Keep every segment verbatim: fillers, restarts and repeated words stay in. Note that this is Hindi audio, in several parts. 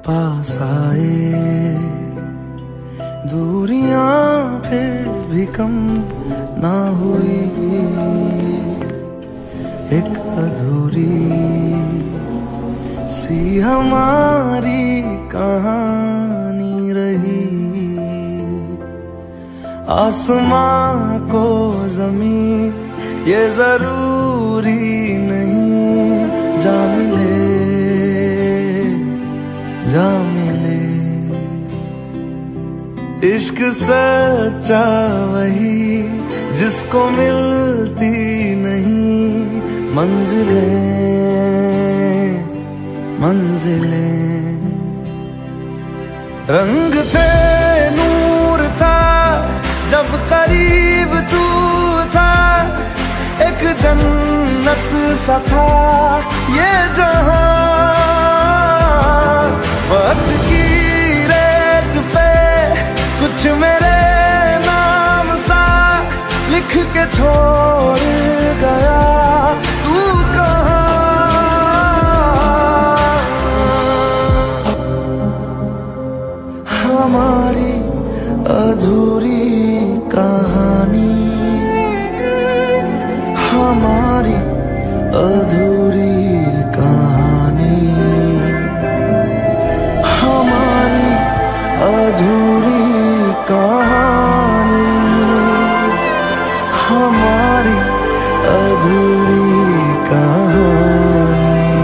पास आए, दूरियां फिर भी कम ना हुई, एक अधूरी सी हमारी कहानी रही। आसमां को जमीन ये जरूरी नहीं, जा मिले जा मिले। इश्क सच्चा वही जिसको मिलती नहीं मंजिलें मंजिलें। रंग थे नूर था जब करीब तू था, एक जन्नत सा था ये जहां। वक्त की रेत पे कुछ मेरे नाम सा लिख के छोड़ गया, तू कहाँ? हमारी अधूरी कहानी, हमारी अधूरी कहानी, हमारी अधूरी कहानी, हमारी अधूरी कहानी।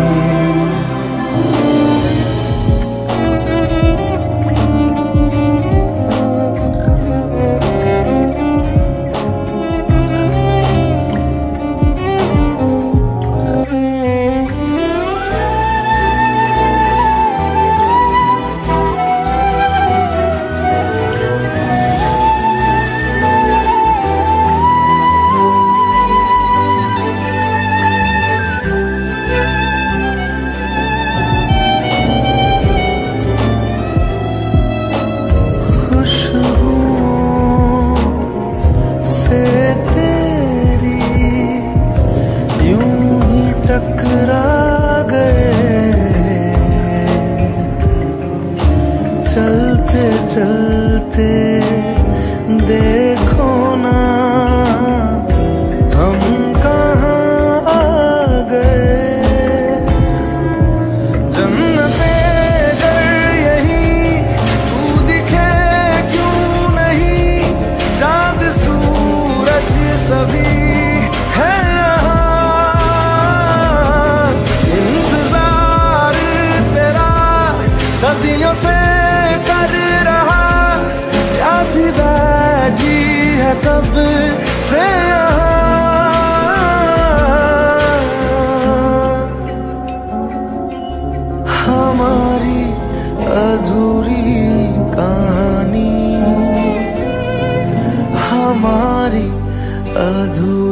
टकरा गए चलते चलते, देखो ना हम कहाँ आ गए। जन्नते अगर यही तू दिखे क्यों नहीं, चाँद सूरज सभी है सदियों से कर रहा, प्यासी बैठी है कब से हमारी अधूरी कहानी, हमारी अधूरी